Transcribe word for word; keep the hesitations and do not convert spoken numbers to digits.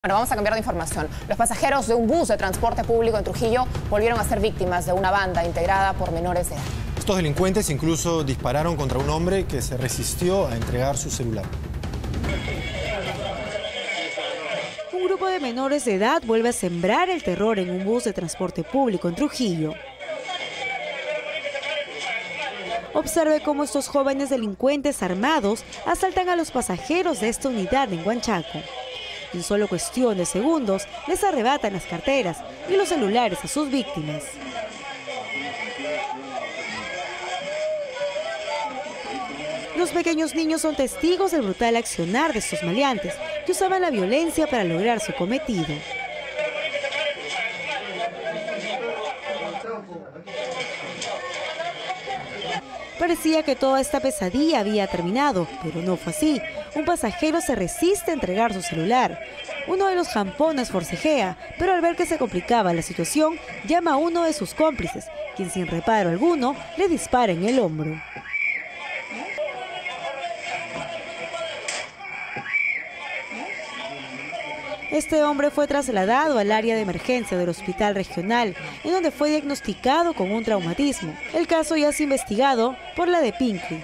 Bueno, vamos a cambiar de información. Los pasajeros de un bus de transporte público en Trujillo volvieron a ser víctimas de una banda integrada por menores de edad. Estos delincuentes incluso dispararon contra un hombre que se resistió a entregar su celular. Un grupo de menores de edad vuelve a sembrar el terror en un bus de transporte público en Trujillo. Observe cómo estos jóvenes delincuentes armados asaltan a los pasajeros de esta unidad en Huanchaco. En solo cuestión de segundos, les arrebatan las carteras y los celulares a sus víctimas. Los pequeños niños son testigos del brutal accionar de estos maleantes, que usaban la violencia para lograr su cometido. Parecía que toda esta pesadilla había terminado, pero no fue así. Un pasajero se resiste a entregar su celular. Uno de los jampones forcejea, pero al ver que se complicaba la situación, llama a uno de sus cómplices, quien sin reparo alguno le dispara en el hombro. Este hombre fue trasladado al área de emergencia del hospital regional, en donde fue diagnosticado con un traumatismo. El caso ya es investigado por la de Pinky.